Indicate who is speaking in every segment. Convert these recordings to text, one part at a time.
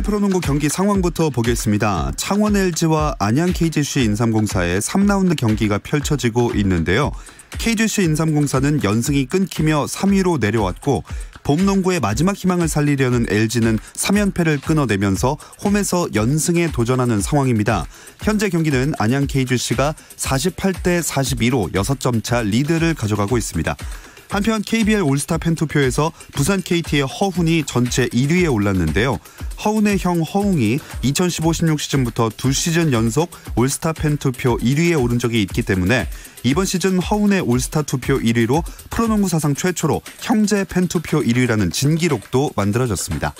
Speaker 1: 프로농구 경기 상황부터 보겠습니다. 창원 LG와 안양 KGC 인삼공사의 3라운드 경기가 펼쳐지고 있는데요. KGC 인삼공사는 연승이 끊기며 3위로 내려왔고 봄농구의 마지막 희망을 살리려는 LG는 3연패를 끊어내면서 홈에서 연승에 도전하는 상황입니다. 현재 경기는 안양 KGC가 48대 42로 6점 차 리드를 가져가고 있습니다. 한편 KBL 올스타 팬투표에서 부산 KT의 허훈이 전체 1위에 올랐는데요. 허훈의 형 허웅이 2015-16 시즌부터 2시즌 연속 올스타 팬투표 1위에 오른 적이 있기 때문에 이번 시즌 허훈의 올스타 투표 1위로 프로농구 사상 최초로 형제 팬투표 1위라는 진기록도 만들어졌습니다.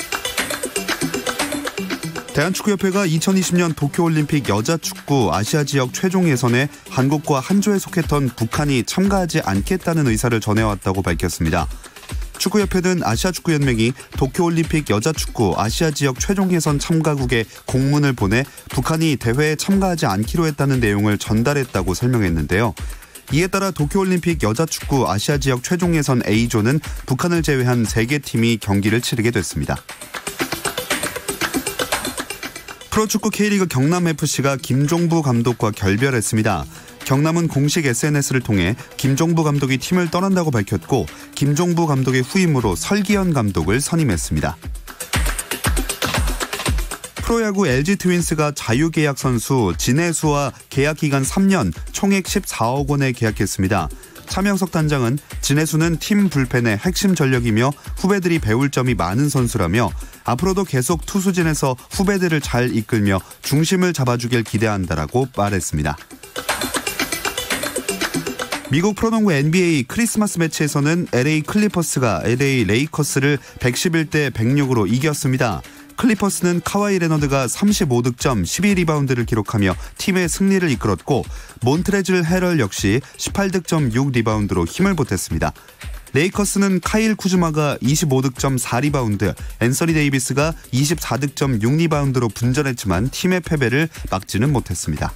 Speaker 1: 대한축구협회가 2020년 도쿄올림픽 여자축구 아시아 지역 최종 예선에 한국과 한 조에 속했던 북한이 참가하지 않겠다는 의사를 전해왔다고 밝혔습니다. 축구협회는 아시아축구연맹이 도쿄올림픽 여자축구 아시아 지역 최종 예선 참가국에 공문을 보내 북한이 대회에 참가하지 않기로 했다는 내용을 전달했다고 설명했는데요. 이에 따라 도쿄올림픽 여자축구 아시아 지역 최종 예선 A조는 북한을 제외한 3개 팀이 경기를 치르게 됐습니다. 프로축구 K리그 경남FC가 김종부 감독과 결별했습니다. 경남은 공식 SNS를 통해 김종부 감독이 팀을 떠난다고 밝혔고 김종부 감독의 후임으로 설기현 감독을 선임했습니다. 프로야구 LG 트윈스가 자유계약 선수 진해수와 계약기간 3년 총액 14억 원에 계약했습니다. 차명석 단장은 진해수는 팀 불펜의 핵심 전력이며 후배들이 배울 점이 많은 선수라며 앞으로도 계속 투수진에서 후배들을 잘 이끌며 중심을 잡아주길 기대한다라고 말했습니다. 미국 프로농구 NBA 크리스마스 매치에서는 LA 클리퍼스가 LA 레이커스를 111대 106으로 이겼습니다. 클리퍼스는 카와이 레너드가 35득점 12리바운드를 기록하며 팀의 승리를 이끌었고 몬트레즐 헤럴 역시 18득점 6리바운드로 힘을 보탰습니다. 레이커스는 카일 쿠즈마가 25득점 4리바운드, 앤서니 데이비스가 24득점 6리바운드로 분전했지만 팀의 패배를 막지는 못했습니다.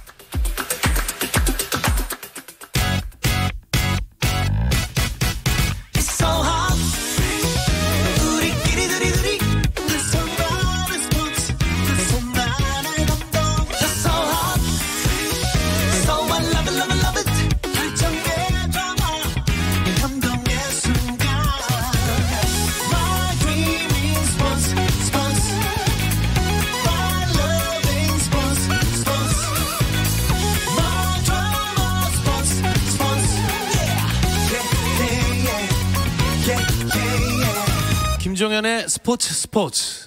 Speaker 2: 김종현의 스포츠.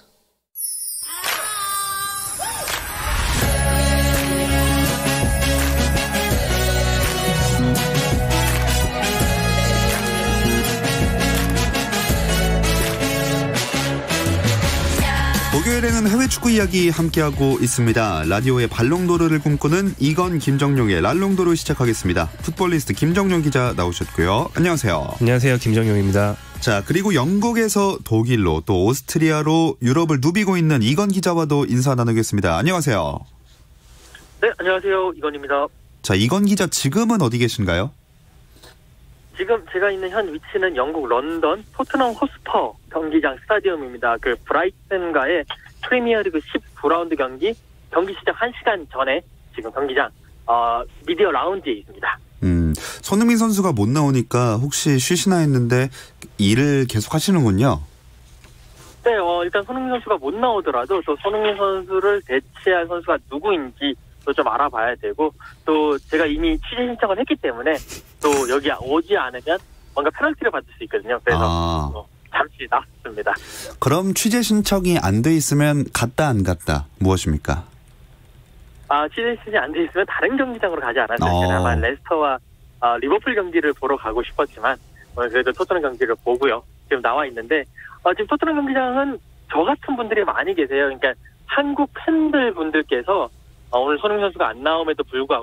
Speaker 1: 목요일에는 해외 축구 이야기 함께하고 있습니다. 라디오의 발롱도르를 꿈꾸는 이건 김정용의 랄롱도르 시작하겠습니다. 풋볼리스트 김정용 기자 나오셨고요. 안녕하세요.
Speaker 3: 안녕하세요. 김정용입니다.
Speaker 1: 자, 그리고 영국에서 독일로 또 오스트리아로 유럽을 누비고 있는 이건 기자와도 인사 나누겠습니다. 안녕하세요.
Speaker 4: 네, 안녕하세요. 이건입니다.
Speaker 1: 자, 이건 기자 지금은 어디 계신가요?
Speaker 4: 지금 제가 있는 현 위치는 영국 런던 토트넘 호스퍼 경기장 스타디움입니다. 그 브라이튼과의 프리미어리그 19라운드 경기 시작 1시간 전에 지금 경기장 미디어 라운지에 있습니다.
Speaker 1: 손흥민 선수가 못 나오니까 혹시 쉬시나 했는데 일을 계속 하시는군요.
Speaker 4: 네, 일단 손흥민 선수가 못 나오더라도 또 손흥민 선수를 대체할 선수가 누구인지 또 좀 알아봐야 되고 또 제가 이미 취재 신청을 했기 때문에 또 여기 오지 않으면 뭔가 페널티를 받을 수 있거든요. 그래서 잠시 나왔습니다.
Speaker 1: 그럼 취재 신청이 안 돼 있으면 갔다 안 갔다 무엇입니까?
Speaker 4: 취재 신청이 안 돼 있으면 다른 경기장으로 가지 않았어요. 다만 레스터와 리버풀 경기를 보러 가고 싶었지만 오늘 그래도 토트넘 경기를 보고요. 지금 나와 있는데 지금 토트넘 경기장은 저 같은 분들이 많이 계세요. 그러니까 한국 팬들 분들께서 오늘 손흥민 선수가 안 나옴에도 불구하고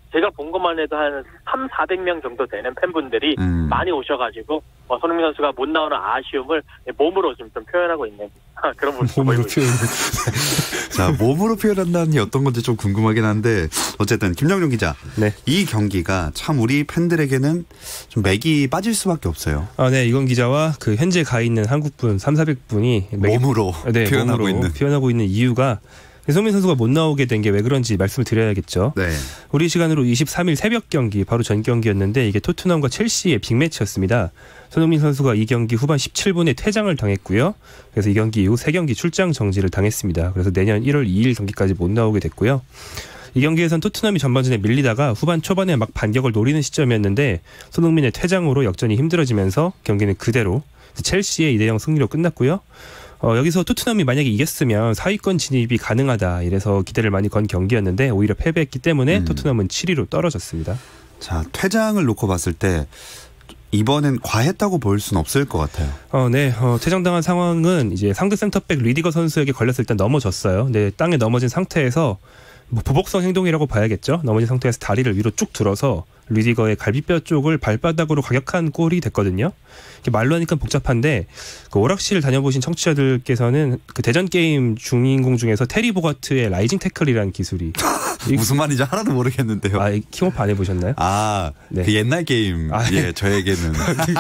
Speaker 4: 제가 본 것만 해도 한 300~400명 정도 되는 팬분들이 많이 오셔가지고 손흥민 선수가 못 나오는 아쉬움을 몸으로 좀 표현하고 있는 그런 모습을 보이고 있습니다.
Speaker 1: 자, 몸으로 표현한다는 게 어떤 건지 좀 궁금하긴 한데 어쨌든 김정용 기자,
Speaker 3: 네.
Speaker 1: 이 경기가 참 우리 팬들에게는 좀 맥이 빠질 수밖에 없어요.
Speaker 3: 네, 이건 기자와 그 현재 가 있는 한국분 300~400분이
Speaker 1: 몸으로
Speaker 3: 표현하고 있는 이유가 손흥민 선수가 못 나오게 된 게 왜 그런지 말씀을 드려야겠죠.
Speaker 1: 네.
Speaker 3: 우리 시간으로 23일 새벽 경기 바로 전 경기였는데 이게 토트넘과 첼시의 빅매치였습니다. 손흥민 선수가 이 경기 후반 17분에 퇴장을 당했고요. 그래서 이 경기 이후 3경기 출장 정지를 당했습니다. 그래서 내년 1월 2일 경기까지 못 나오게 됐고요. 이 경기에선 토트넘이 전반전에 밀리다가 후반 초반에 막 반격을 노리는 시점이었는데 손흥민의 퇴장으로 역전이 힘들어지면서 경기는 그대로 첼시의 2대0 승리로 끝났고요. 여기서 토트넘이 만약에 이겼으면 4위권 진입이 가능하다 이래서 기대를 많이 건 경기였는데 오히려 패배했기 때문에 토트넘은 7위로 떨어졌습니다.
Speaker 1: 자, 퇴장을 놓고 봤을 때 이번엔 과했다고 볼 수는 없을 것 같아요.
Speaker 3: 네. 퇴장당한 상황은 이제 상대 센터백 리디거 선수에게 걸려서 일단 넘어졌어요. 네, 땅에 넘어진 상태에서 보복성 행동이라고 봐야겠죠. 넘어진 상태에서 다리를 위로 쭉 들어서 리디거의 갈비뼈 쪽을 발바닥으로 가격한 꼴이 됐거든요. 말로 하니까 복잡한데 그 오락실 다녀보신 청취자들께서는 그 대전 게임 주인공 중에서 테리 보가트의 라이징 태클이라는 기술이
Speaker 1: 무슨 말인지 하나도 모르겠는데요.
Speaker 3: 킹오프 안 해보셨나요?
Speaker 1: 네. 그 옛날 게임. 예, 저에게는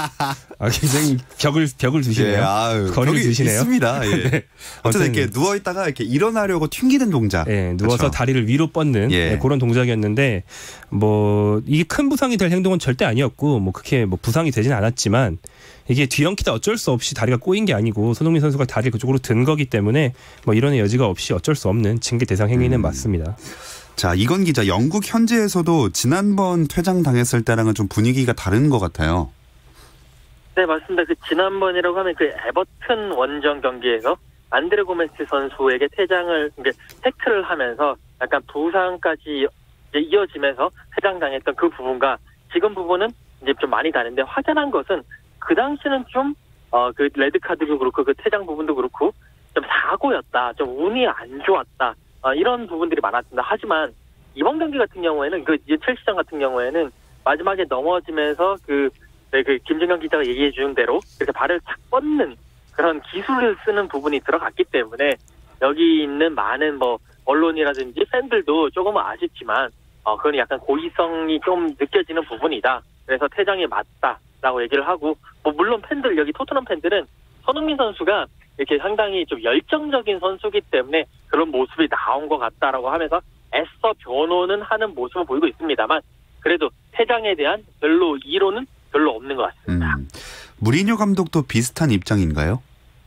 Speaker 3: 굉장히 벽을 두시네요. 거리를 두시네요.
Speaker 1: 있습니다. 예. 네. 어쨌든 이렇게 누워 있다가 이렇게 일어나려고 튕기는 동작.
Speaker 3: 네, 누워서 그렇죠. 다리를 위로 뻗는 그런 동작이었는데 이게 큰 부상이 될 행동은 절대 아니었고 그렇게 부상이 되진 않았지만 이게 뒤엉키다 어쩔 수 없이 다리가 꼬인 게 아니고 손흥민 선수가 다리를 그쪽으로 든 거기 때문에 이런 여지가 없이 어쩔 수 없는 징계 대상 행위는 맞습니다.
Speaker 1: 자, 이건 기자, 영국 현지에서도 지난번 퇴장당했을 때랑은 좀 분위기가 다른 것 같아요.
Speaker 4: 네, 맞습니다. 그 지난번이라고 하면 그 에버튼 원정 경기에서 안드레 고메스 선수에게 태클을 하면서 약간 부상까지 이어지면서 퇴장당했던 그 부분과 지금 부분은 이제 좀 많이 다른데 확연한 것은 그 당시는 좀 그 레드카드도 그렇고 그 퇴장 부분도 그렇고 좀 사고였다, 좀 운이 안 좋았다 이런 부분들이 많았습니다. 하지만 이번 경기 같은 경우에는 이제 첼시전 같은 경우에는 마지막에 넘어지면서 그 김정현 기자가 얘기해 주는 대로 이렇게 발을 착 뻗는 그런 기술을 쓰는 부분이 들어갔기 때문에 여기 있는 많은 언론이라든지 팬들도 조금은 아쉽지만 그건 약간 고의성이 좀 느껴지는 부분이다. 그래서 퇴장이 맞다라고 얘기를 하고 물론 팬들 여기 토트넘 팬들은 손흥민 선수가 이렇게 상당히 좀 열정적인 선수이기 때문에 그런 모습이 나온 것 같다라고 하면서 애써 변호는 하는 모습을 보이고 있습니다만 그래도 퇴장에 대한 이론은 별로 없는 것 같습니다.
Speaker 1: 무리뉴 감독도 비슷한 입장인가요?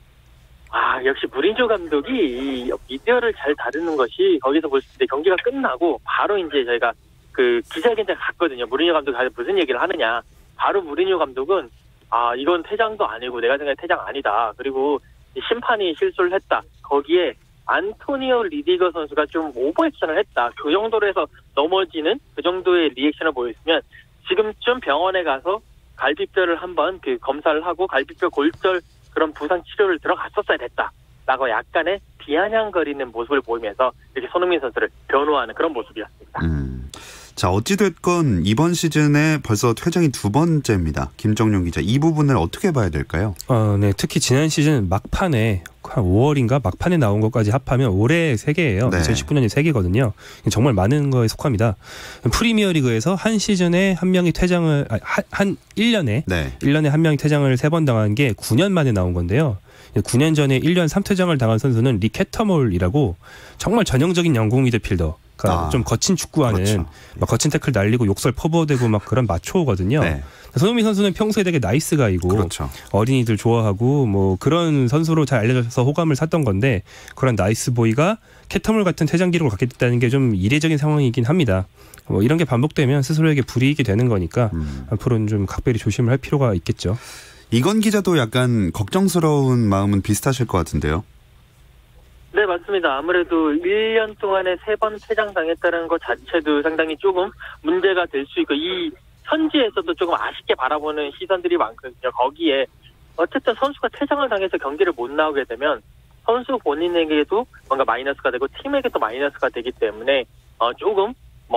Speaker 4: 역시 무리뉴 감독이 이 미디어를 잘 다루는 것이 거기서 볼 때 경기가 끝나고 바로 이제 저희가 그 기자회견장 갔거든요. 무리뉴 감독이 무슨 얘기를 하느냐. 바로 무리뉴 감독은 이건 퇴장도 아니고 내가 생각에 퇴장 아니다. 그리고 심판이 실수를 했다. 거기에 안토니오 리디거 선수가 좀 오버액션을 했다. 그 정도로 해서 넘어지는 그 정도의 리액션을 보였으면 지금쯤 병원에 가서 갈비뼈를 한번 검사를 하고 갈비뼈 골절 그런 부상 치료를 들어갔었어야 됐다라고 약간의 비아냥거리는 모습을 보이면서 이렇게 손흥민 선수를 변호하는 그런 모습이었습니다.
Speaker 1: 자, 어찌됐건 이번 시즌에 벌써 퇴장이 2번째입니다. 김정용 기자, 이 부분을 어떻게 봐야 될까요?
Speaker 3: 네, 특히 지난 시즌 막판에 한 5월인가 막판에 나온 것까지 합하면 올해 3개예요.
Speaker 1: 네.
Speaker 3: 2019년이 3개거든요. 정말 많은 거에 속합니다. 프리미어리그에서 한 시즌에 한 명이 퇴장을 한 1년에 1년에 한 명이 퇴장을 3번 당한 게 9년 만에 나온 건데요. 9년 전에 1년 3퇴장을 당한 선수는 리 캐터몰이라고 정말 전형적인 영국 미드필더. 좀 거친 축구하는
Speaker 1: 그렇죠.
Speaker 3: 막 거친 태클 날리고 욕설 퍼부어대고 막 그런 마초거든요.
Speaker 1: 네.
Speaker 3: 손흥민 선수는 평소에 되게 나이스 가이고
Speaker 1: 그렇죠.
Speaker 3: 어린이들 좋아하고 그런 선수로 잘 알려져서 호감을 샀던 건데 그런 나이스 보이가 캐터몰 같은 퇴장 기록을 갖게 됐다는 게 좀 이례적인 상황이긴 합니다. 이런 게 반복되면 스스로에게 불이익이 되는 거니까 앞으로는 좀 각별히 조심을 할 필요가 있겠죠.
Speaker 1: 이건 기자도 약간 걱정스러운 마음은 비슷하실 것 같은데요.
Speaker 4: 네, 맞습니다. 아무래도 1년 동안에 3번 퇴장당했다는 것 자체도 상당히 조금 문제가 될 수 있고 이 현지에서도 조금 아쉽게 바라보는 시선들이 많거든요. 거기에 어쨌든 선수가 퇴장을 당해서 경기를 못 나오게 되면 선수 본인에게도 뭔가 마이너스가 되고 팀에게도 마이너스가 되기 때문에 조금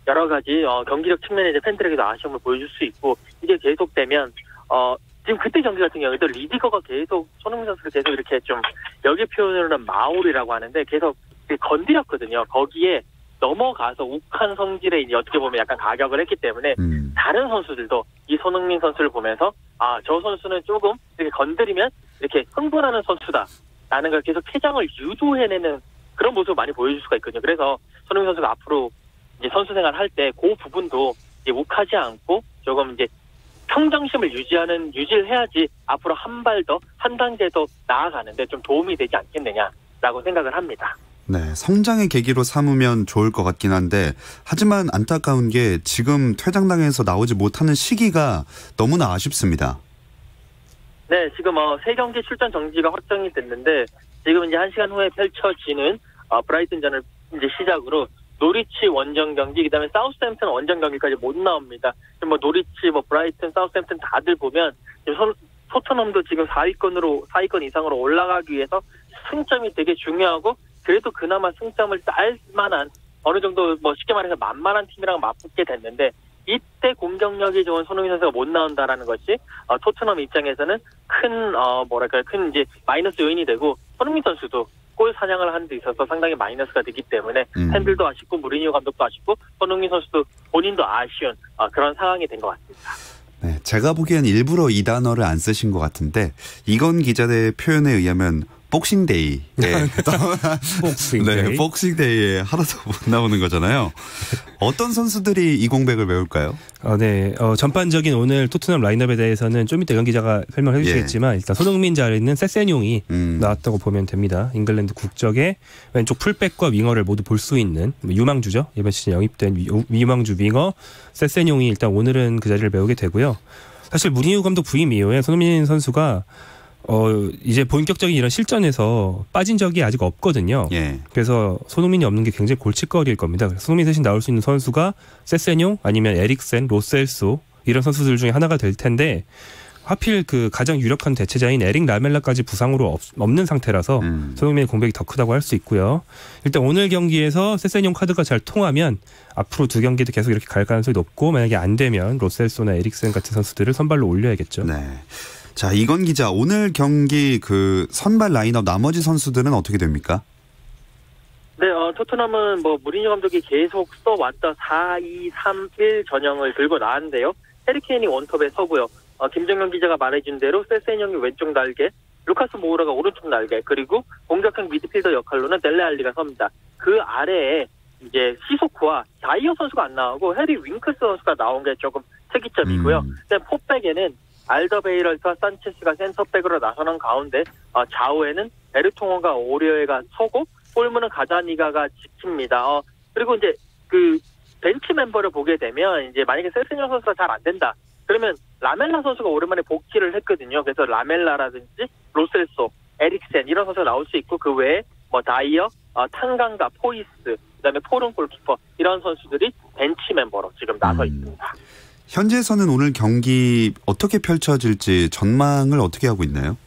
Speaker 4: 여러 가지 경기력 측면에 이제 팬들에게도 아쉬움을 보여줄 수 있고 이게 계속되면 지금 그때 경기 같은 경우에도 리디거가 계속 손흥민 선수를 계속 이렇게 좀 여기 표현으로는 마울이라고 하는데 계속 건드렸거든요. 거기에 넘어가서 욱한 성질에 이제 어떻게 보면 약간 가격을 했기 때문에 다른 선수들도 이 손흥민 선수를 보면서 저 선수는 조금 이렇게 건드리면 이렇게 흥분하는 선수다라는 걸 계속 퇴장을 유도해내는 그런 모습을 많이 보여줄 수가 있거든요. 그래서 손흥민 선수가 앞으로 이제 선수 생활을 할 때 그 부분도 이제 욱하지 않고 조금 이제 평정심을 유지를 해야지 앞으로 한 단계 더 나아가는데 좀 도움이 되지 않겠느냐라고 생각을 합니다.
Speaker 1: 네, 성장의 계기로 삼으면 좋을 것 같긴 한데 하지만 안타까운 게 지금 퇴장당해서 나오지 못하는 시기가 너무나 아쉽습니다.
Speaker 4: 네, 지금 3경기 출전 정지가 확정이 됐는데 지금 이제 1시간 후에 펼쳐지는 브라이튼전을 이제 시작으로 노리치 원정 경기, 그다음에 사우스햄튼 원정 경기까지 못 나옵니다. 지금 노리치, 브라이튼, 사우스햄튼 다들 보면 토트넘도 지금 4위권 이상으로 올라가기 위해서 승점이 되게 중요하고 그래도 그나마 승점을 딸 만한 어느 정도 쉽게 말해서 만만한 팀이랑 맞붙게 됐는데 이때 공격력이 좋은 손흥민 선수가 못 나온다라는 것이 토트넘 입장에서는 큰 이제 마이너스 요인이 되고 손흥민 선수도 골 사냥을 하는 데 있어서 상당히 마이너스가 되기 때문에 팬들도 아쉽고 무리뉴 감독도 아쉽고 손흥민 선수도 본인도 아쉬운 그런 상황이 된 것 같습니다.
Speaker 1: 네, 제가 보기엔 일부러 이 단어를 안 쓰신 것 같은데 이건 기자의 표현에 의하면 복싱데이.
Speaker 3: 복싱데이.
Speaker 1: 네, 복싱데이에 하나도 못 나오는 거잖아요. 어떤 선수들이 이 공백을 메울까요?
Speaker 3: 전반적인 오늘 토트넘 라인업에 대해서는 좀 이따 연 기자가 설명해 주시겠지만 일단 손흥민 자리는 세세뇽이 나왔다고 보면 됩니다. 잉글랜드 국적의 왼쪽 풀백과 윙어를 모두 볼 수 있는 유망주죠. 이번 시즌 영입된 유망주 윙어 세세뇽이 일단 오늘은 그 자리를 메우게 되고요. 사실 무리뉴 감독 부임 이후에 손흥민 선수가 이제 본격적인 이런 실전에서 빠진 적이 아직 없거든요.
Speaker 1: 예.
Speaker 3: 그래서 손흥민이 없는 게 굉장히 골칫거리일 겁니다. 손흥민 대신 나올 수 있는 선수가 세세뇽 아니면 에릭센, 로셀소 이런 선수들 중에 하나가 될 텐데 하필 그 가장 유력한 대체자인 에릭 라멜라까지 부상으로 없는 상태라서 손흥민의 공백이 더 크다고 할 수 있고요. 일단 오늘 경기에서 세세뇽 카드가 잘 통하면 앞으로 2경기도 계속 이렇게 갈 가능성이 높고 만약에 안 되면 로셀소나 에릭센 같은 선수들을 선발로 올려야겠죠.
Speaker 1: 네. 자, 이건 기자, 오늘 경기 그 선발 라인업 나머지 선수들은 어떻게 됩니까?
Speaker 4: 네, 토트넘은 무리뉴 감독이 계속 써왔던 4-2-3-1 전형을 들고 나왔는데요. 해리케인이 원톱에 서고요. 김정현 기자가 말해준 대로 세세뇽이 왼쪽 날개, 루카스 모우라가 오른쪽 날개, 그리고 공격형 미드필더 역할로는 델레 알리가 섭니다. 그 아래에 이제 시소코와 다이어 선수가 안 나오고 해리 윙크스 선수가 나온 게 조금 특이점이고요. 포백에는 알더베이럴과 산체스가 센터백으로 나서는 가운데 좌우에는 에르통어가 오리오에가 서고 골문은 가자니가가 지킵니다. 그리고 이제 그 벤치 멤버를 보게 되면 이제 만약에 세세뇽 선수가 잘 안 된다. 그러면 라멜라 선수가 오랜만에 복귀를 했거든요. 그래서 라멜라라든지 로셀소, 에릭센 이런 선수가 나올 수 있고 그 외에 다이어, 탄강가, 포이스, 그다음에 포른 골키퍼 이런 선수들이 벤치 멤버로 지금 나서 있습니다.
Speaker 1: 현재에서는 오늘 경기 어떻게 펼쳐질지 전망을 어떻게 하고 있나요?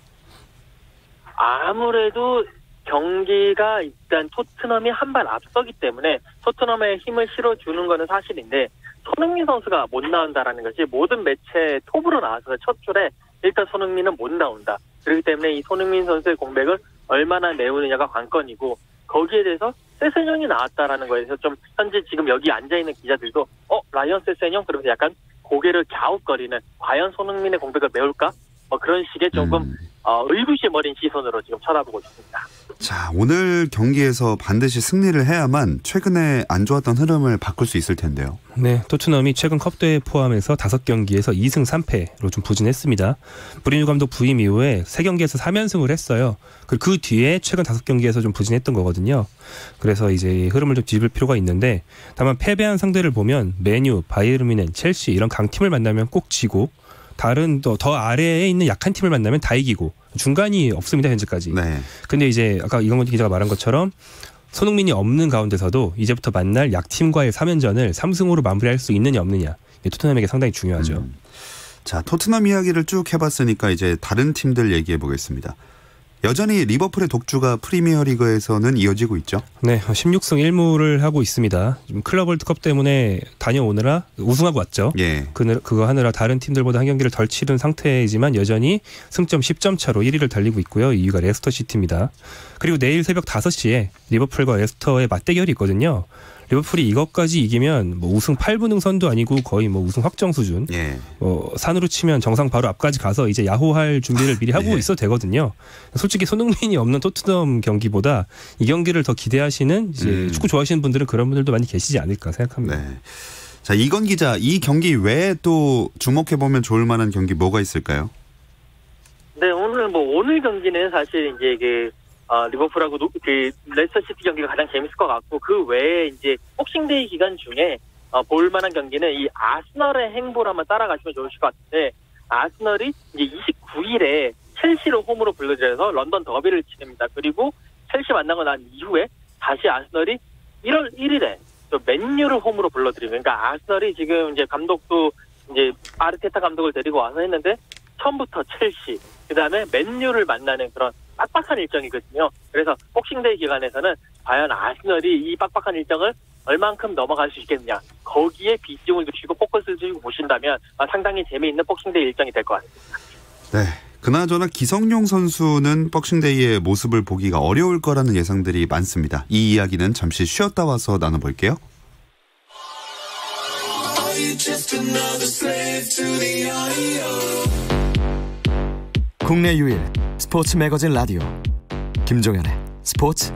Speaker 4: 아무래도 경기가 일단 토트넘이 한 발 앞서기 때문에 토트넘에 힘을 실어주는 거는 사실인데 손흥민 선수가 못 나온다라는 것이 모든 매체 톱으로 나와서 첫 줄에 일단 손흥민은 못 나온다. 그렇기 때문에 이 손흥민 선수의 공백을 얼마나 메우느냐가 관건이고 거기에 대해서 세세뇽이 나왔다라는 거에서 좀 현재 지금 여기 앉아있는 기자들도 라이언 세세뇽 그러면서 약간 고개를 갸웃거리는 과연 손흥민의 공백을 메울까? 그런 식의 조금 의구심 어린 시선으로 지금 쳐다보고 있습니다.
Speaker 1: 자, 오늘 경기에서 반드시 승리를 해야만 최근에 안 좋았던 흐름을 바꿀 수 있을 텐데요.
Speaker 3: 네, 토트넘이 최근 컵대회 포함해서 5경기에서 2승 3패로 좀 부진했습니다. 무리뉴 감독 부임 이후에 3경기에서 3연승을 했어요. 그 뒤에 최근 5경기에서 좀 부진했던 거거든요. 그래서 이제 흐름을 좀 뒤집을 필요가 있는데 다만 패배한 상대를 보면 메뉴, 바이에른 뮌헨, 첼시 이런 강팀을 만나면 꼭 지고 다른 더 아래에 있는 약한 팀을 만나면 다 이기고 중간이 없습니다 현재까지.
Speaker 1: 네.
Speaker 3: 근데 이제 아까 이광훈 기자가 말한 것처럼 손흥민이 없는 가운데서도 이제부터 만날 약팀과의 3연전을 3승으로 마무리할 수 있느냐 없느냐 토트넘에게 상당히 중요하죠.
Speaker 1: 자, 토트넘 이야기를 쭉 해봤으니까 이제 다른 팀들 얘기해 보겠습니다. 여전히 리버풀의 독주가 프리미어리그에서는 이어지고 있죠.
Speaker 3: 네, 16승 1무를 하고 있습니다. 지금 클럽 월드컵 때문에 다녀오느라 우승하고 왔죠.
Speaker 1: 예.
Speaker 3: 그거 하느라 다른 팀들보다 한 경기를 덜 치른 상태이지만 여전히 승점 10점 차로 1위를 달리고 있고요. 2위가 레스터 시티입니다. 그리고 내일 새벽 5시에 리버풀과 레스터의 맞대결이 있거든요. 리버풀이 이것까지 이기면 뭐 우승 8분 응선도 아니고 거의 뭐 우승 확정 수준.
Speaker 1: 예.
Speaker 3: 산으로 치면 정상 바로 앞까지 가서 이제 야호할 준비를 미리 하고
Speaker 1: 예.
Speaker 3: 있어도 되거든요. 솔직히 손흥민이 없는 토트넘 경기보다 이 경기를 더 기대하시는 이제 축구 좋아하시는 분들은 그런 분들도 많이 계시지 않을까 생각합니다.
Speaker 1: 네. 자, 이건 기자, 이 경기 외에 또 주목해 보면 좋을 만한 경기 뭐가 있을까요?
Speaker 4: 네, 오늘 경기는 사실 이제 리버풀하고 레스터 시티 경기가 가장 재밌을 것 같고, 그 외에 이제 복싱데이 기간 중에 볼만한 경기는 이 아스널의 행보를 한번 따라가시면 좋으실 것 같은데, 아스널이 이제 29일에 첼시를 홈으로 불러들여서 런던 더비를 치릅니다. 그리고 첼시 만나고 난 이후에 다시 아스널이 1월 1일에 또 맨유를 홈으로 불러들이면, 그러니까 아스널이 지금 이제 감독도 이제 아르테타 감독을 데리고 와서 했는데 처음부터 첼시, 그 다음에 맨유를 만나는 그런 빡빡한 일정이거든요. 그래서 복싱데이 기간에서는 과연 아스널이 이 빡빡한 일정을 얼만큼 넘어갈 수 있겠느냐, 거기에 비중을 두시고 포커스를 두시고 보신다면 상당히 재미있는 복싱데이 일정이 될 것 같습니다.
Speaker 1: 네. 그나저나 기성용 선수는 복싱데이의 모습을 보기가 어려울 거라는 예상들이 많습니다. 이 이야기는 잠시 쉬었다 와서 나눠볼게요.
Speaker 5: 국내 유일 스포츠 매거진 라디오 김종현의 스포츠.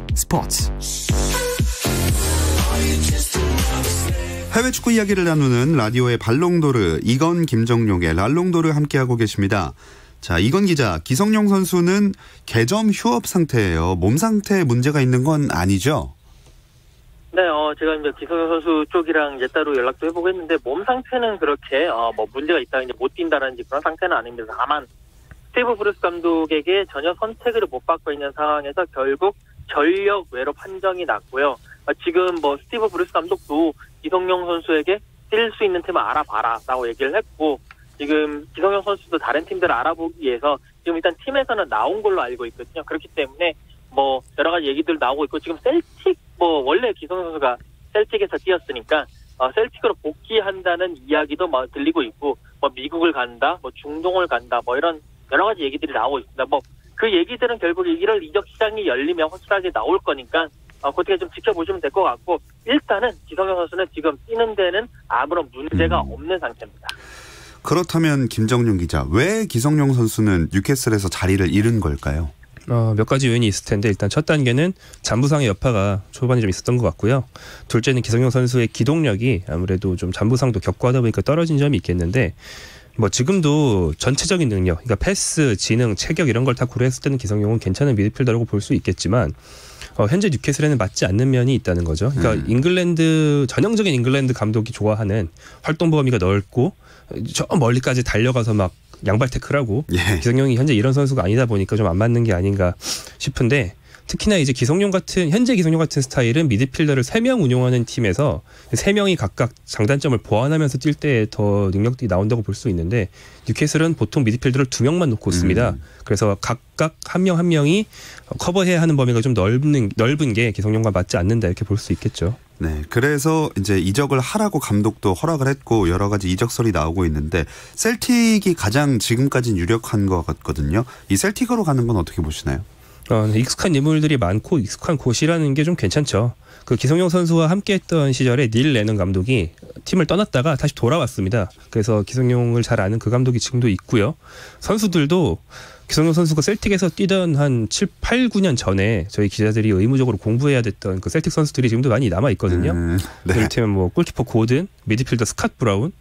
Speaker 1: 해외 축구 이야기를 나누는 라디오의 발롱도르, 이건 김정용의 랄롱도르 함께하고 계십니다. 자, 이건 기자, 기성용 선수는 개점 휴업 상태예요. 몸 상태에 문제가 있는 건 아니죠?
Speaker 4: 네, 제가 이제 기성용 선수 쪽이랑 이제 따로 연락도 해보고 했는데, 몸 상태는 그렇게 뭐 문제가 있다, 이제 못 뛴다라든지 그런 상태는 아닙니다. 다만 스티브 브루스 감독에게 전혀 선택을 못 받고 있는 상황에서 결국 전력 외로 판정이 났고요. 지금 뭐 스티브 브루스 감독도 기성용 선수에게 뛸 수 있는 팀을 알아봐라라고 얘기를 했고, 지금 기성용 선수도 다른 팀들을 알아보기 위해서 지금 일단 팀에서는 나온 걸로 알고 있거든요. 그렇기 때문에 뭐 여러 가지 얘기들 나오고 있고, 지금 셀틱, 뭐 원래 기성용 선수가 셀틱에서 뛰었으니까 셀틱으로 복귀한다는 이야기도 막 들리고 있고, 뭐 미국을 간다, 뭐 중동을 간다, 뭐 이런 여러 가지 얘기들이 나오고 있습니다. 뭐 그 얘기들은 결국 1월 이적 시장이 열리면 확실하게 나올 거니까 그렇게 좀 지켜보시면 될 것 같고, 일단은 기성용 선수는 지금 뛰는 데는 아무런 문제가 없는 상태입니다.
Speaker 1: 그렇다면 김정용 기자, 왜 기성용 선수는 뉴캐슬에서 자리를 잃은 걸까요?
Speaker 3: 몇 가지 요인이 있을 텐데, 일단 첫 단계는 잔부상의 여파가 초반에 좀 있었던 것 같고요. 둘째는 기성용 선수의 기동력이 아무래도 좀 잔부상도 겪고 하다 보니까 떨어진 점이 있겠는데, 뭐 지금도 전체적인 능력, 그러니까 패스, 지능, 체격 이런 걸 다 고려했을 때는 기성용은 괜찮은 미드필더라고 볼 수 있겠지만, 현재 뉴캐슬에는 맞지 않는 면이 있다는 거죠. 그러니까 전형적인 잉글랜드 감독이 좋아하는 활동 범위가 넓고 저 멀리까지 달려가서 막 양발 태클하고,
Speaker 1: 예.
Speaker 3: 기성용이 현재 이런 선수가 아니다 보니까 좀 안 맞는 게 아닌가 싶은데, 특히나 이제 현재 기성용 같은 스타일은 미드필더를 3명 운용하는 팀에서 3명이 각각 장단점을 보완하면서 뛸 때 더 능력들이 나온다고 볼 수 있는데, 뉴캐슬은 보통 미드필더를 2명만 놓고 씁니다. 그래서 각각 한 명이 커버해야 하는 범위가 좀 넓은 게 기성용과 맞지 않는다, 이렇게 볼 수 있겠죠.
Speaker 1: 네, 그래서 이제 이적을 하라고 감독도 허락을 했고 여러 가지 이적설이 나오고 있는데, 셀틱이 가장 지금까지는 유력한 것 같거든요. 이 셀틱으로 가는 건 어떻게 보시나요?
Speaker 3: 익숙한 인물들이 많고 익숙한 곳이라는 게 좀 괜찮죠. 그 기성용 선수와 함께했던 시절에 닐 레넌 감독이 팀을 떠났다가 다시 돌아왔습니다. 그래서 기성용을 잘 아는 그 감독이 지금도 있고요. 선수들도 기성용 선수가 셀틱에서 뛰던 한 7, 8, 9년 전에 저희 기자들이 의무적으로 공부해야 됐던 그 셀틱 선수들이 지금도 많이 남아 있거든요.
Speaker 1: 네.
Speaker 3: 이를테면 뭐 골키퍼 고든, 미드필더 스캇 브라운,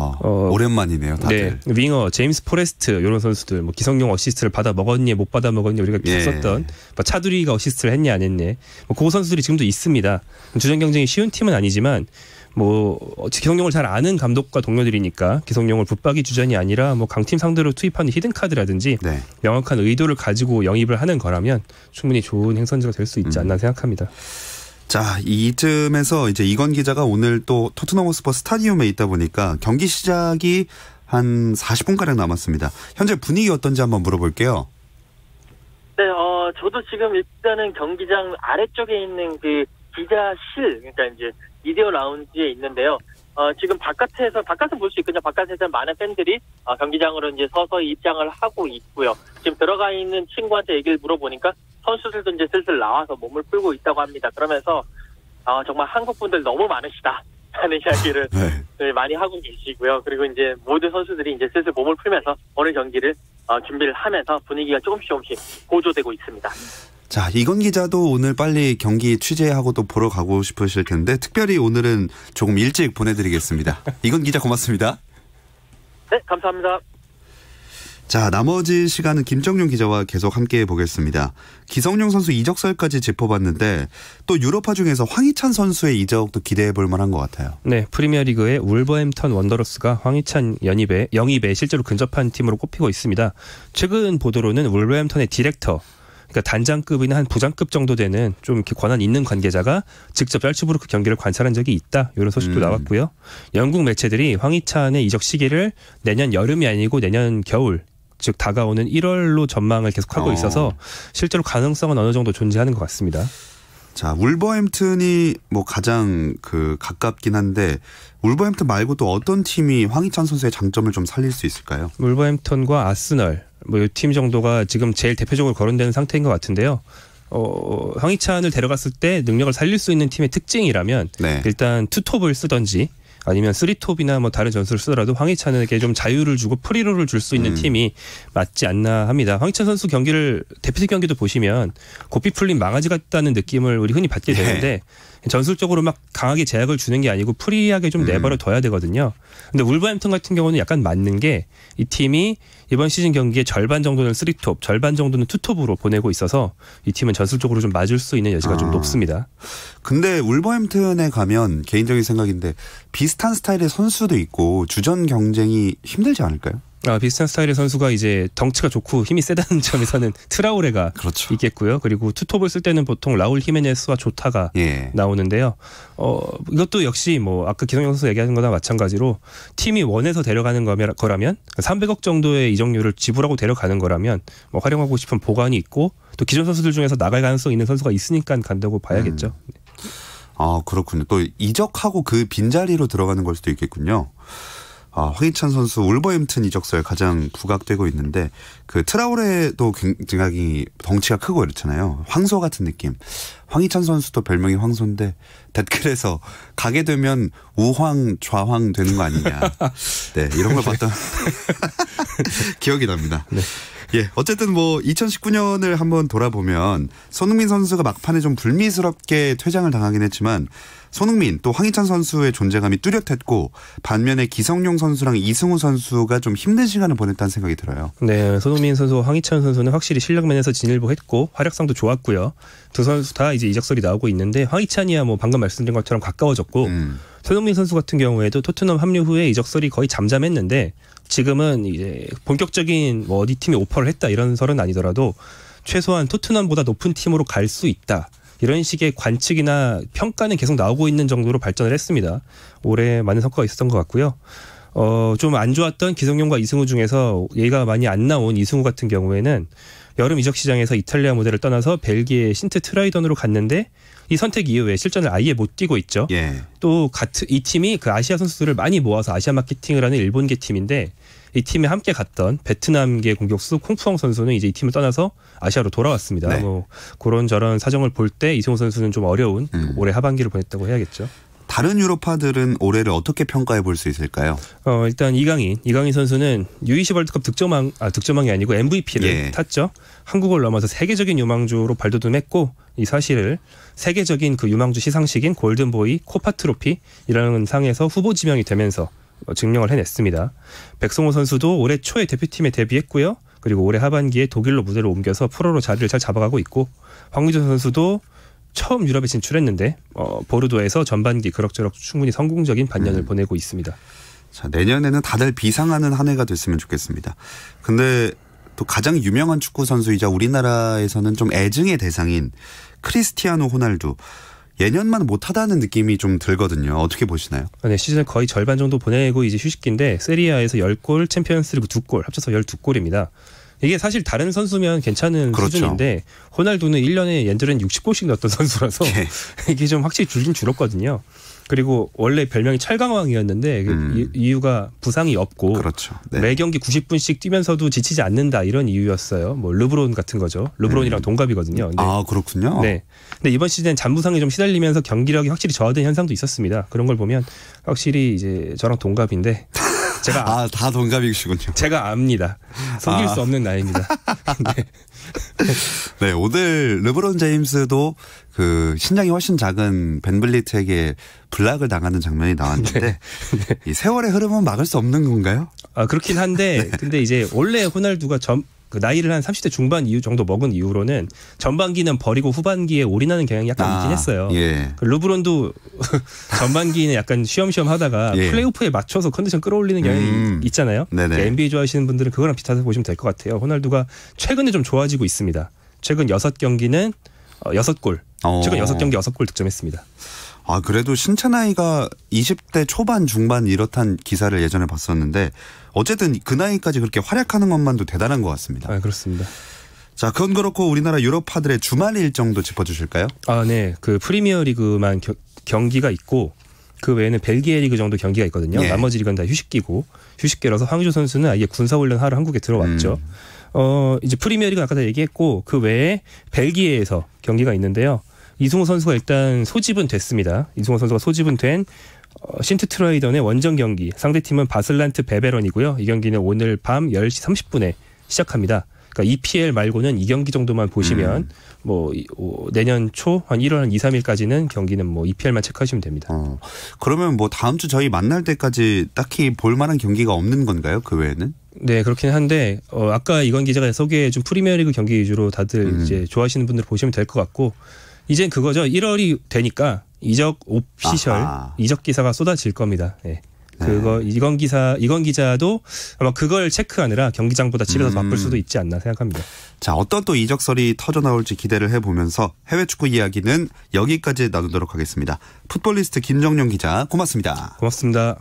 Speaker 1: 오랜만이네요, 다들.
Speaker 3: 네, 윙어 제임스 포레스트, 이런 선수들, 뭐 기성용 어시스트를 받아 먹었니, 못 받아 먹었니, 우리가 계속 썼던 뭐 차두리가 어시스트를 했냐 안 했냐, 뭐 그 선수들이 지금도 있습니다. 주전 경쟁이 쉬운 팀은 아니지만, 뭐 기성용을 잘 아는 감독과 동료들이니까 기성용을 붙박이 주전이 아니라 뭐 강팀 상대로 투입하는 히든 카드라든지 명확한 의도를 가지고 영입을 하는 거라면 충분히 좋은 행선지가 될 수 있지 않나 생각합니다.
Speaker 1: 자, 이쯤에서 이제 이건 기자가 오늘 또 토트넘 호스퍼 스타디움에 있다 보니까 경기 시작이 한 40분가량 남았습니다. 현재 분위기 어떤지 한번 물어볼게요.
Speaker 4: 네, 저도 지금 일단은 경기장 아래쪽에 있는 그 기자실, 그러니까 이제 미디어 라운지에 있는데요. 지금 바깥에서 볼 수 있거든요. 바깥에서 많은 팬들이 경기장으로 이제 서서히 입장을 하고 있고요. 지금 들어가 있는 친구한테 얘기를 물어보니까 선수들도 이제 슬슬 나와서 몸을 풀고 있다고 합니다. 그러면서 정말 한국 분들 너무 많으시다 하는 이야기를
Speaker 1: 네.
Speaker 4: 많이 하고 계시고요. 그리고 이제 모든 선수들이 이제 슬슬 몸을 풀면서 오늘 경기를 준비를 하면서 분위기가 조금씩 고조되고 있습니다.
Speaker 1: 자, 이건 기자도 오늘 빨리 경기 취재하고 또 보러 가고 싶으실 텐데 특별히 오늘은 조금 일찍 보내드리겠습니다. 이건 기자 고맙습니다.
Speaker 4: 네, 감사합니다.
Speaker 1: 자, 나머지 시간은 김정용 기자와 계속 함께 보겠습니다. 기성용 선수 이적설까지 짚어봤는데 또 유럽파 중에서 황희찬 선수의 이적도 기대해 볼 만한 것 같아요.
Speaker 3: 네, 프리미어리그의 울버햄턴 원더러스가 황희찬 영입에 실제로 근접한 팀으로 꼽히고 있습니다. 최근 보도로는 울버햄턴의 디렉터, 그러니까 단장급이나 한 부장급 정도 되는 좀 이렇게 권한 있는 관계자가 직접 짤츠부르크 경기를 관찰한 적이 있다. 이런 소식도 나왔고요. 영국 매체들이 황희찬의 이적 시기를 내년 여름이 아니고 내년 겨울, 즉 다가오는 1월로 전망을 계속하고 있어서 실제로 가능성은 어느 정도 존재하는 것 같습니다.
Speaker 1: 자, 울버햄튼이 뭐 가장 가깝긴 한데 울버햄튼 말고 또 어떤 팀이 황희찬 선수의 장점을 좀 살릴 수 있을까요?
Speaker 3: 울버햄튼과 아스널 뭐 이 팀 정도가 지금 제일 대표적으로 거론되는 상태인 것 같은데요. 황희찬을 데려갔을 때 능력을 살릴 수 있는 팀의 특징이라면
Speaker 1: 네.
Speaker 3: 일단 투톱을 쓰던지 아니면 쓰리톱이나 뭐 다른 전술을 쓰더라도 황희찬에게 좀 자유를 주고 프리로를 줄 수 있는 팀이 맞지 않나 합니다. 황희찬 선수 경기를 대표팀 경기도 보시면 고삐 풀린 망아지 같다는 느낌을 우리 흔히 받게 되는데 전술적으로 막 강하게 제약을 주는 게 아니고 프리하게 좀 내버려 둬야 되거든요. 근데 울버햄튼 같은 경우는 약간 맞는 게 이 팀이 이번 시즌 경기의 절반 정도는 3톱, 절반 정도는 2톱으로 보내고 있어서 이 팀은 전술적으로 좀 맞을 수 있는 여지가 좀 높습니다.
Speaker 1: 근데 울버햄튼에 가면 개인적인 생각인데 비슷한 스타일의 선수도 있고 주전 경쟁이 힘들지 않을까요?
Speaker 3: 비슷한 스타일의 선수가 이제 덩치가 좋고 힘이 세다는 점에서는 트라우레가
Speaker 1: 그렇죠.
Speaker 3: 있겠고요. 그리고 투톱을 쓸 때는 보통 라울 히메네스와 조타가 나오는데요. 이것도 역시 뭐 아까 기성용 선수 얘기하는 거나 마찬가지로 팀이 원해서 데려가는 거라면 300억 정도의 이적료를 지불하고 데려가는 거라면 뭐 활용하고 싶은 보관이 있고 또 기존 선수들 중에서 나갈 가능성 있는 선수가 있으니까 간다고 봐야겠죠.
Speaker 1: 그렇군요. 또 이적하고 그 빈자리로 들어가는 걸 수도 있겠군요. 황희찬 선수 울버햄튼 이적설 가장 부각되고 있는데 그 트라우레도 굉장히 덩치가 크고 이렇잖아요. 황소 같은 느낌. 황희찬 선수도 별명이 황소인데 댓글에서 가게 되면 우황 좌황 되는 거 아니냐. 네, 이런 걸 봤던 기억이 납니다. 네. 예, 어쨌든 뭐 2019년을 한번 돌아보면 손흥민 선수가 막판에 좀 불미스럽게 퇴장을 당하긴 했지만 손흥민 또 황희찬 선수의 존재감이 뚜렷했고 반면에 기성용 선수랑 이승우 선수가 좀 힘든 시간을 보냈다는 생각이 들어요.
Speaker 3: 네, 손흥민 선수와 황희찬 선수는 확실히 실력면에서 진일보했고 활약상도 좋았고요. 두 선수 다 이제 이적설이 나오고 있는데 황희찬이야 뭐 방금 말씀드린 것처럼 가까워졌고 손흥민 선수 같은 경우에도 토트넘 합류 후에 이적설이 거의 잠잠했는데 지금은 이제 본격적인 뭐 어디 팀이 오퍼를 했다 이런 설은 아니더라도 최소한 토트넘보다 높은 팀으로 갈 수 있다. 이런 식의 관측이나 평가는 계속 나오고 있는 정도로 발전을 했습니다. 올해 많은 성과가 있었던 것 같고요. 좀 안 좋았던 기성용과 이승우 중에서 얘가 많이 안 나온 이승우 같은 경우에는 여름 이적 시장에서 이탈리아 무대를 떠나서 벨기에 신트 트라이던으로 갔는데 이 선택 이후에 실전을 아예 못 뛰고 있죠.
Speaker 1: 예.
Speaker 3: 또 이 팀이 그 아시아 선수들을 많이 모아서 아시아 마케팅을 하는 일본계 팀인데 이 팀에 함께 갔던 베트남계 공격수 콩푸엉 선수는 이제 이 팀을 떠나서 아시아로 돌아왔습니다.
Speaker 1: 네.
Speaker 3: 뭐 그런저런 사정을 볼 때 이승우 선수는 좀 어려운 올해 하반기를 보냈다고 해야겠죠.
Speaker 1: 다른 유럽파들은 올해를 어떻게 평가해 볼 수 있을까요?
Speaker 3: 일단 이강인 선수는 U20 월드컵 득점왕이 아니고 MVP를 탔죠. 한국을 넘어서 세계적인 유망주로 발돋움했고 이 사실을 세계적인 그 유망주 시상식인 골든보이 코파 트로피라는 상에서 후보 지명이 되면서 증명을 해냈습니다. 백성호 선수도 올해 초에 대표팀에 데뷔했고요. 그리고 올해 하반기에 독일로 무대를 옮겨서 프로로 자리를 잘 잡아가고 있고 황의조 선수도 처음 유럽에 진출했는데 보르도에서 전반기 그럭저럭 충분히 성공적인 반년을 보내고 있습니다.
Speaker 1: 자, 내년에는 다들 비상하는 한 해가 됐으면 좋겠습니다. 근데 또 가장 유명한 축구 선수이자 우리나라에서는 좀 애증의 대상인 크리스티아노 호날두. 예년만 못하다는 느낌이 좀 들거든요. 어떻게 보시나요?
Speaker 3: 네, 시즌을 거의 절반 정도 보내고 이제 휴식기인데 세리아에서 10골, 챔피언스리그 2골, 합쳐서 12골입니다. 이게 사실 다른 선수면 괜찮은
Speaker 1: 그렇죠.
Speaker 3: 수준인데 호날두는 1년에 예전엔 60골씩 넣었던 선수라서
Speaker 1: 예.
Speaker 3: 이게 좀 확실히 줄긴 줄었거든요. 그리고 원래 별명이 철강왕이었는데 이유가 부상이 없고
Speaker 1: 그렇죠. 네.
Speaker 3: 매 경기 90분씩 뛰면서도 지치지 않는다 이런 이유였어요. 뭐 르브론 같은 거죠. 르브론이랑 동갑이거든요. 근데
Speaker 1: 아 그렇군요.
Speaker 3: 네. 근데 이번 시즌 잔부상에 좀 시달리면서 경기력이 확실히 저하된 현상도 있었습니다. 그런 걸 보면 확실히 이제 저랑 동갑인데 제가
Speaker 1: 다 동갑이시군요.
Speaker 3: 제가 압니다. 속일 수 없는 나이입니다. 네.
Speaker 1: 네, 오늘 르브론 제임스도 그 신장이 훨씬 작은 벤 블리트에게 블락을 당하는 장면이 나왔는데 이 세월의 흐름은 막을 수 없는 건가요?
Speaker 3: 그렇긴 한데 근데 이제 원래 호날두가 그 나이를 한 30대 중반 이후 정도 먹은 이후로는 전반기는 버리고 후반기에 올인하는 경향이 약간 있긴 했어요.
Speaker 1: 예.
Speaker 3: 르브론도 전반기는 약간 쉬엄쉬엄 하다가
Speaker 1: 예.
Speaker 3: 플레이오프에 맞춰서 컨디션 끌어올리는 경향이 있잖아요.
Speaker 1: 네네.
Speaker 3: NBA 좋아하시는 분들은 그거랑 비슷하다고 보시면 될 것 같아요. 호날두가 최근에 좀 좋아지고 있습니다. 최근 6경기는 6골. 최근 6경기 6골 득점했습니다.
Speaker 1: 아, 그래도 신체 나이가 20대 초반 중반 이렇단 기사를 예전에 봤었는데 어쨌든 그 나이까지 그렇게 활약하는 것만도 대단한 것 같습니다.
Speaker 3: 그렇습니다.
Speaker 1: 자, 그건 그렇고 우리나라 유럽파들의 주말 일정도 짚어주실까요?
Speaker 3: 네. 그 프리미어 리그만 경기가 있고 그 외에는 벨기에 리그 정도 경기가 있거든요.
Speaker 1: 예.
Speaker 3: 나머지 리그는 다 휴식기라서 황의조 선수는 아예 군사훈련 하러 한국에 들어왔죠. 이제 프리미어 리그 아까 다 얘기했고 그 외에 벨기에에서 경기가 있는데요. 이승우 선수가 일단 소집은 됐습니다. 이승우 선수가 소집은 된 신트트라이던의 원정 경기. 상대팀은 바슬란트 베베런이고요. 이 경기는 오늘 밤 10시 30분에 시작합니다. 그러니까 EPL 말고는 이 경기 정도만 보시면 뭐 내년 초 한 1월 한 2, 3일까지는 경기는 뭐 EPL만 체크하시면 됩니다.
Speaker 1: 그러면 뭐 다음 주 저희 만날 때까지 딱히 볼 만한 경기가 없는 건가요? 그 외에는?
Speaker 3: 네, 그렇긴 한데 아까 이건 기자가 소개해준 프리미어리그 경기 위주로 다들 이제 좋아하시는 분들 보시면 될 것 같고 이젠 그거죠. 1월이 되니까 이적 오피셜 이적 기사가 쏟아질 겁니다. 네. 이건 기자도 아마 그걸 체크하느라 경기장보다 집에서 바쁠 수도 있지 않나 생각합니다.
Speaker 1: 자, 어떤 또 이적설이 터져 나올지 기대를 해보면서 해외 축구 이야기는 여기까지 나누도록 하겠습니다. 풋볼리스트 김정용 기자 고맙습니다.
Speaker 3: 고맙습니다.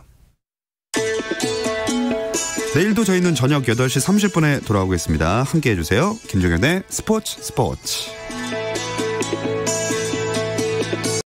Speaker 1: 내일도 저희는 저녁 8시 30분에 돌아오겠습니다. 함께해 주세요. 김종현의 스포츠.